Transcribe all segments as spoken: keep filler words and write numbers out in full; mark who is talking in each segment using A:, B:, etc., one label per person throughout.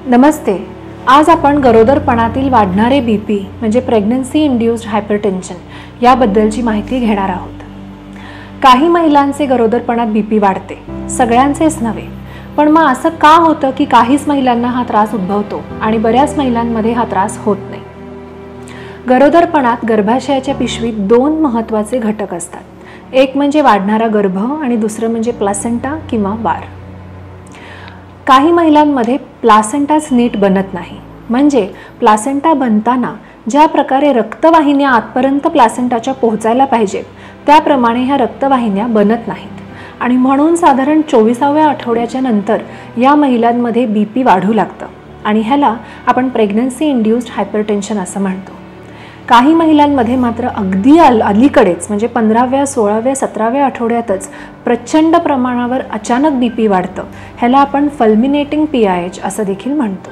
A: नमस्ते. आज आपण गरोदरपणातील वाढणारे बीपी म्हणजे प्रेग्नन्सी इंड्यूस्ड हायपरटेन्शन याबद्दलची माहिती घेणार आहोत. काही महिलांचे गरोदरपणात बीपी वाढते, सगळ्यांचेच नव्हे. पण मग असं का होतं की काहीच महिलांना हा त्रास उद्भवतो आणि बऱ्याच महिलांमध्ये हा त्रास होत नाही? गरोदरपणात गर्भाशयाच्या पिशवीत दोन महत्त्वाचे घटक असतात. एक म्हणजे वाढणारा गर्भ आणि दुसरं म्हणजे प्लासेंटा किंवा वार. काही महिलांमध्ये प्लासेंटाच नीट बनत नाही. म्हणजे प्लासेंटा बनताना ज्या प्रकारे रक्तवाहिन्या आतपर्यंत प्लासेंटाच्या पोहोचायला पाहिजेत त्याप्रमाणे ह्या रक्तवाहिन्या बनत नाहीत आणि म्हणून साधारण चोवीसाव्या आठवड्याच्या नंतर या महिलांमध्ये बीपी वाढू लागतं आणि ह्याला आपण प्रेग्नन्सी इंड्यूस्ड हायपरटेन्शन असं म्हणतो. काही महिलांमध्ये मात्र अगदी अलीकडेच म्हणजे पंधराव्या सोळाव्या सतराव्या आठवड्यातच प्रचंड प्रमाणावर अचानक बीपी वाढतं. ह्याला आपण फल्मिनेटिंग पी आय एच असं देखील म्हणतो.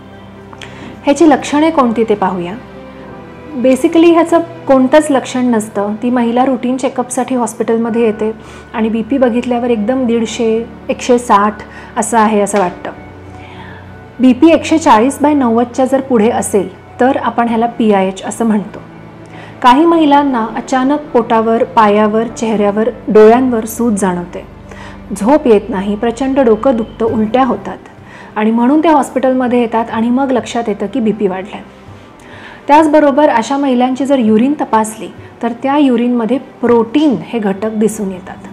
A: ह्याची लक्षणे कोणती ते पाहूया. बेसिकली ह्याचं कोणतंच लक्षण नसतं. ती महिला रुटीन चेकअपसाठी हॉस्पिटलमध्ये येते आणि बीपी बघितल्यावर एकदम दीडशे एकशे साठ असं आहे असं वाटतं. बीपी एकशे चाळीस बाय नव्वदच्या जर पुढे असेल तर आपण ह्याला पी आय एच असं म्हणतो. काही महिलांना अचानक पोटावर, पायावर, चेहऱ्यावर, डोळ्यांवर सूज जाणवते, झोप येत नाही, प्रचंड डोकं दुखतं, उलट्या होतात आणि म्हणून ते हॉस्पिटलमध्ये येतात आणि मग लक्षात येतं की बीपी वाढलाय. त्याचबरोबर अशा महिलांची जर युरिन तपासली तर त्या युरिनमध्ये प्रोटीन हे घटक दिसून येतात.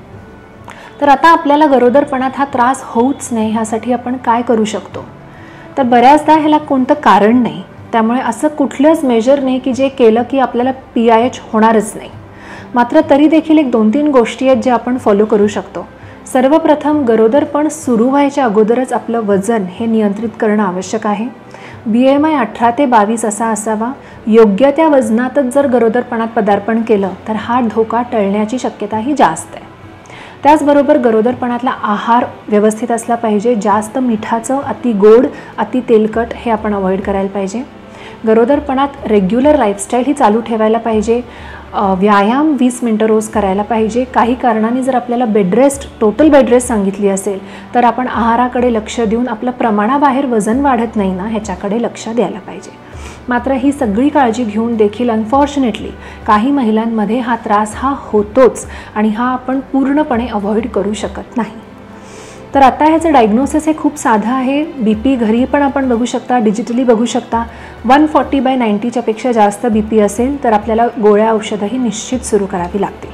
A: तर आता आपल्याला गरोदरपणात हा त्रास होऊच नाही ह्यासाठी आपण काय करू शकतो? तर बऱ्याचदा ह्याला कोणतं कारण नाही, त्यामुळे असं कुठलंच मेजर नाही की जे केलं की आपल्याला पी आय एच होणारच नाही. मात्र तरी देखील एक दोन तीन गोष्टी आहेत ज्या आपण फॉलो करू शकतो. सर्वप्रथम गरोदरपण सुरू व्हायच्या अगोदरच आपलं वजन हे नियंत्रित करणं आवश्यक आहे. बी एम आय अठरा ते बावीस असा असावा. योग्य त्या वजनातच जर गरोदरपणात पदार्पण केलं तर हा धोका टळण्याची शक्यताही जास्त आहे. त्याचबरोबर गरोदरपणातला आहार व्यवस्थित असला पाहिजे. जास्त मिठाचं, अति गोड, अति तेलकट हे आपण अवॉइड करायला पाहिजे. गरोदरपणात रेग्युलर लाईफस्टाईल ही चालू ठेवायला पाहिजे. व्यायाम वीस मिनटं रोज करायला पाहिजे. काही कारणाने जर आपल्याला बेडरेस्ट टोटल बेडरेस्ट सांगितली असेल तर आपण आहाराकडे लक्ष देऊन आपलं प्रमाणाबाहेर वजन वाढत नाही ना ह्याच्याकडे लक्ष द्यायला पाहिजे. मात्र ही सगळी काळजी घेऊन देखील अनफॉर्च्युनेटली काही महिलांमध्ये हा त्रास हा होतोच आणि हा आपण पूर्णपणे अवॉइड करू शकत नाही. तर आता ह्याचं डायग्नोसिस हे खूप साधं आहे. बी पी घरी पण आपण बघू शकता, डिजिटली बघू शकता. वन फॉर्टी बाय नाईंटीच्या पेक्षा जास्त बी पी असेल तर आपल्याला गोळ्या औषधंही निश्चित सुरू करावी लागतील.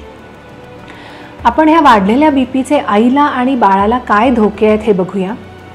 A: आपण ह्या वाढलेल्या बी पीचे आईला आणि बाळाला काय धोके आहेत हे बघूया.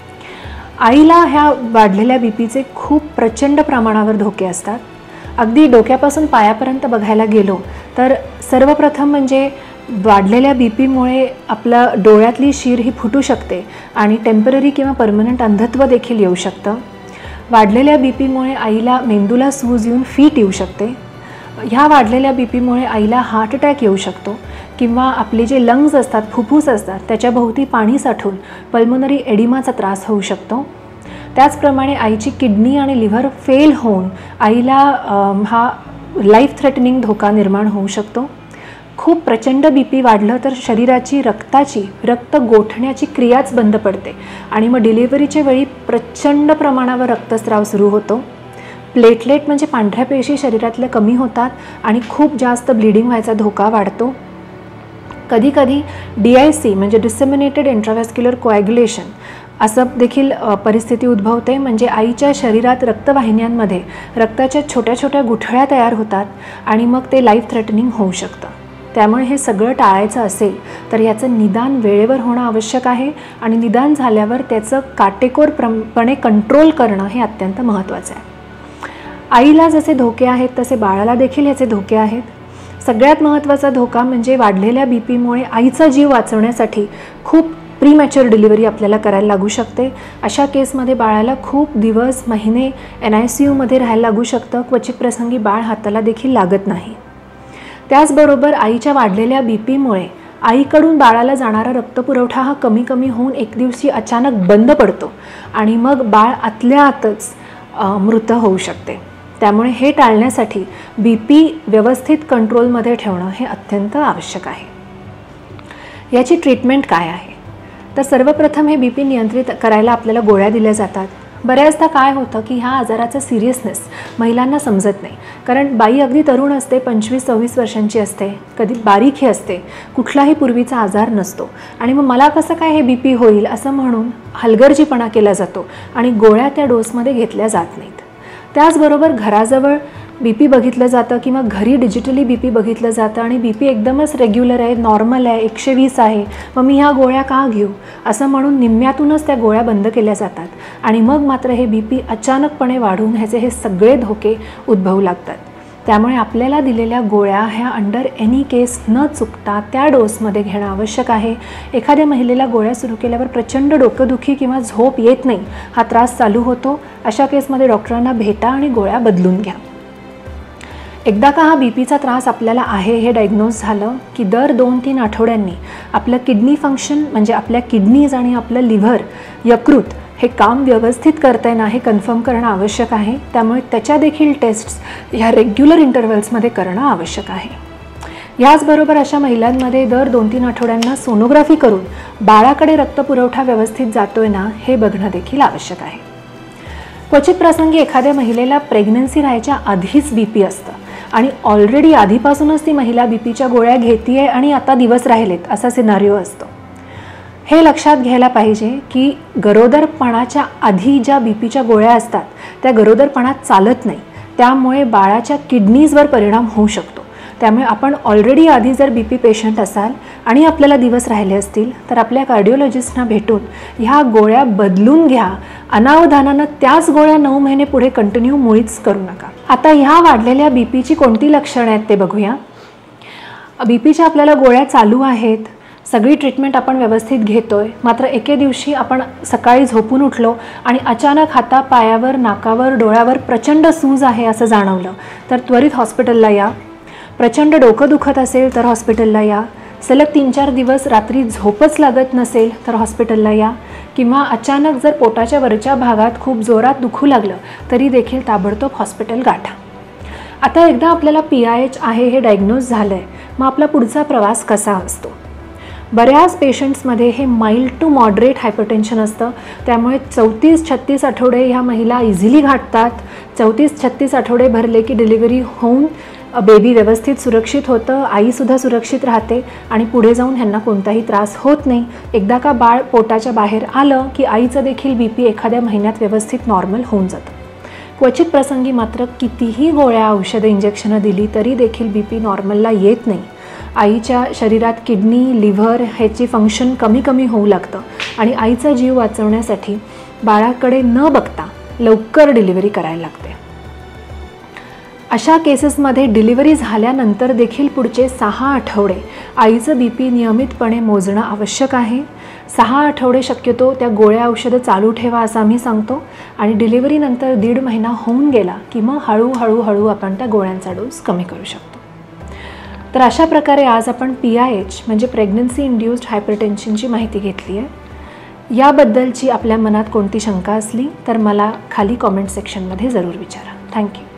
A: आईला ह्या वाढलेल्या बी पीचे खूप प्रचंड प्रमाणावर धोके असतात. अगदी डोक्यापासून पायापर्यंत बघायला गेलो तर सर्वप्रथम म्हणजे वाढलेल्या बी पीमुळे आपल्या डोळ्यातली शीर ही फुटू शकते आणि टेम्पररी किंवा परमनंट अंधत्व देखील येऊ शकतं. वाढलेल्या बी पीमुळे आईला मेंदूला सूज येऊन फीट येऊ शकते. ह्या वाढलेल्या बी पीमुळे आईला हार्ट अटॅक येऊ शकतो किंवा आपले जे लंग्स असतात, फुफ्फुस असतात, त्याच्याभोवती पाणी साठून पल्मोनरी एडिमाचा त्रास होऊ शकतो. त्याचप्रमाणे आईची किडनी आणि लिव्हर फेल होऊन आईला हा लाईफ थ्रेटनिंग धोका निर्माण होऊ शकतो. खूप प्रचंड बी पी वाढलं तर शरीराची रक्ताची रक्त गोठण्याची क्रियाच बंद पडते आणि मग डिलिव्हरीच्या वेळी प्रचंड प्रमाणावर रक्तस्राव सुरू होतो. प्लेटलेट म्हणजे पांढऱ्या पेशी शरीरातल्या कमी होतात आणि खूप जास्त ब्लिडिंग व्हायचा धोका वाढतो. कधीकधी डी आय सी म्हणजे डिसेमिनेटेड इंट्राव्हॅस्क्युलर कोॲग्युलेशन असं देखील परिस्थिती उद्भवते. म्हणजे आईच्या शरीरात रक्तवाहिन्यांमध्ये रक्ताच्या छोट्या छोट्या गुठळ्या तयार होतात आणि मग ते लाईफ थ्रेटनिंग होऊ शकतं. त्यामुळे हे सगळं टाळायचं असेल तर याचं निदान वेळेवर होणं आवश्यक आहे आणि निदान झाल्यावर त्याचं काटेकोरपणे कंट्रोल करणं हे अत्यंत महत्त्वाचं आहे. आईला जसे धोके आहेत तसे बाळाला देखील ह्याचे धोके आहेत. सगळ्यात महत्त्वाचा धोका म्हणजे वाढलेल्या बी पीमुळे आईचा जीव वाचवण्यासाठी खूप प्रीमॅच्युअर डिलिव्हरी आपल्याला करायला लागू शकते. अशा केसमध्ये बाळाला खूप दिवस, महिने एन आय सी यूमध्ये राहायला लागू शकतं. क्वचित प्रसंगी बाळ हाताला देखील लागत नाही. त्याचबरोबर आईच्या वाढलेल्या बी पीमुळे आईकडून बाळाला जाणारा रक्तपुरवठा हा कमी कमी होऊन एक दिवशी अचानक बंद पडतो आणि मग बाळ आतल्या आतच मृत होऊ शकते. त्यामुळे हे टाळण्यासाठी बी पी व्यवस्थित कंट्रोलमध्ये ठेवणं हे अत्यंत आवश्यक आहे. याची ट्रीटमेंट काय आहे? तर सर्वप्रथम हे बी पी नियंत्रित करायला आपल्याला गोळ्या दिल्या जातात. बऱ्याचदा काय होतं की ह्या आजाराचं सिरियसनेस महिलांना समजत नाही, कारण बाई अगदी तरुण असते, पंचवीस सव्वीस वर्षांची असते, कधी बारीकही असते, कुठलाही पूर्वीचा आजार नसतो आणि मग मला कसं काय हे बी पी होईल असं म्हणून हलगर्जीपणा केला जातो आणि गोळ्या त्या डोसमध्ये घेतल्या जात नाहीत. त्याचबरोबर घराजवळ बी पी बघितलं जातं किंवा घरी डिजिटली बी पी बघितलं जातं आणि बी पी एकदमच रेग्युलर आहे, नॉर्मल आहे, एकशे वीस आहे, मग मी ह्या गोळ्या का घेऊ असं म्हणून निम्म्यातूनच त्या गोळ्या बंद केल्या जातात आणि मग मात्र हे बी पी अचानकपणे वाढून ह्याचे हे सगळे धोके उद्भवू लागतात. त्यामुळे आपल्याला दिलेल्या गोळ्या ह्या अंडर एनी केस न चुकता त्या डोसमध्ये घेणं आवश्यक आहे. एखाद्या महिलेला गोळ्या सुरू केल्यावर प्रचंड डोकंदुखी किंवा झोप येत नाही, हा त्रास चालू होतो, अशा केसमध्ये डॉक्टरांना भेटा आणि गोळ्या बदलून घ्या. एकदा का हा बी पीचा त्रास आपल्याला आहे हे डायग्नोज झालं की दर दोन तीन आठवड्यांनी आपलं किडनी फंक्शन म्हणजे आपल्या किडनीज आणि आपलं लिव्हर यकृत हे काम व्यवस्थित करतंय ना हे कन्फर्म करणं आवश्यक आहे. त्यामुळे त्याच्या देखील टेस्ट्स ह्या रेग्युलर इंटरव्हल्समध्ये करणं आवश्यक आहे. याचबरोबर अशा महिलांमध्ये दर दोन तीन आठवड्यांना सोनोग्राफी करून बाळाकडे रक्तपुरवठा व्यवस्थित जातोय ना हे बघणं देखील आवश्यक आहे. क्वचित प्रसंगी एखाद्या महिलेला प्रेग्नन्सी राहायच्या आधीच बी पी असतं आणि ऑलरेडी आधीपासूनच ती महिला बी पीच्या गोळ्या घेते आणि आता दिवस राहिलेत असा सिनारिओ असतो. हे लक्षात घ्यायला पाहिजे की गरोदरपणाच्या आधी ज्या बी पीच्या गोळ्या असतात त्या गरोदरपणात चालत नाही, त्यामुळे बाळाच्या किडनीजवर परिणाम होऊ शकतो. त्यामुळे आपण ऑलरेडी आधी जर बी पी पेशंट असाल आणि आपल्याला दिवस राहिले असतील तर आपल्या कार्डिओलॉजिस्टना भेटून ह्या गोळ्या बदलून घ्या. अनावधानानं त्याच गोळ्या नऊ महिने पुढे कंटिन्यू मुळीच करू नका. आता ह्या वाढलेल्या बी पीची कोणती लक्षणं आहेत ते बघूया. बी पीच्या आपल्याला गोळ्या चालू आहेत, सगळी ट्रीटमेंट आपण व्यवस्थित घेतोय, मात्र एके दिवशी आपण सकाळी झोपून उठलो आणि अचानक हाता पायावर नाकावर डोळ्यावर प्रचंड सूज आहे असं जाणवलं तर त्वरित हॉस्पिटलला या. प्रचंड डोकं दुखत असेल तर हॉस्पिटलला या. सलग तीन चार दिवस रात्री झोपच लागत नसेल तर हॉस्पिटलला या. किंवा अचानक जर पोटाच्या वरच्या भागात खूप जोरात दुखू लागलं तरी देखील ताबडतोब हॉस्पिटल गाठा. आता एकदा आपल्याला पी आय एच आहे हे डायग्नोज झालं आहे, मग आपला पुढचा प्रवास कसा असतो. बऱ्याच पेशंट्समध्ये हे माइल्ड टू मॉडरेट हायपरटेन्शन असतं, त्यामुळे चौतीस छत्तीस आठवडे ह्या महिला इझिली गाठतात. चौतीस छत्तीस आठवडे भरले की डिलिव्हरी होऊन बेबी व्यवस्थित सुरक्षित होतं, आईसुद्धा सुरक्षित राहते आणि पुढे जाऊन ह्यांना कोणताही त्रास होत नाही. एकदा का बाळ पोटाच्या बाहेर आलं की आईचं देखील बी पी एखाद्या महिन्यात व्यवस्थित नॉर्मल होऊन जातं. क्वचित प्रसंगी मात्र कितीही गोळ्या औषधं इंजेक्शनं दिली तरी देखील बी पी नॉर्मलला येत नाही. आईच्या शरीरात किडनी लिव्हर ह्याची फंक्शन कमी कमी होऊ लागतं आणि आईचा जीव वाचवण्यासाठी बाळाकडे न बघता लवकर डिलिव्हरी करायला लागते. अशा केसेसमध्ये डिलिव्हरी झाल्यानंतर देखील पुढचे सहा आठवडे आईचं बी पी नियमितपणे मोजणं आवश्यक आहे. सहा आठवडे शक्यतो त्या गोळ्या औषधं चालू ठेवा असं आम्ही सांगतो आणि डिलिव्हरीनंतर दीड महिना होऊन गेला की मग हळूहळू हळू आपण त्या गोळ्यांचा डोस कमी करू शकतो. तर अशा प्रकारे आज आपण पी आय एच म्हणजे प्रेग्नन्सी इंड्युस्ड हायपरटेन्शनची माहिती घेतली आहे. याबद्दलची आपल्या मनात कोणती शंका असली तर मला खाली कॉमेंट सेक्शनमध्ये जरूर विचारा. थँक्यू.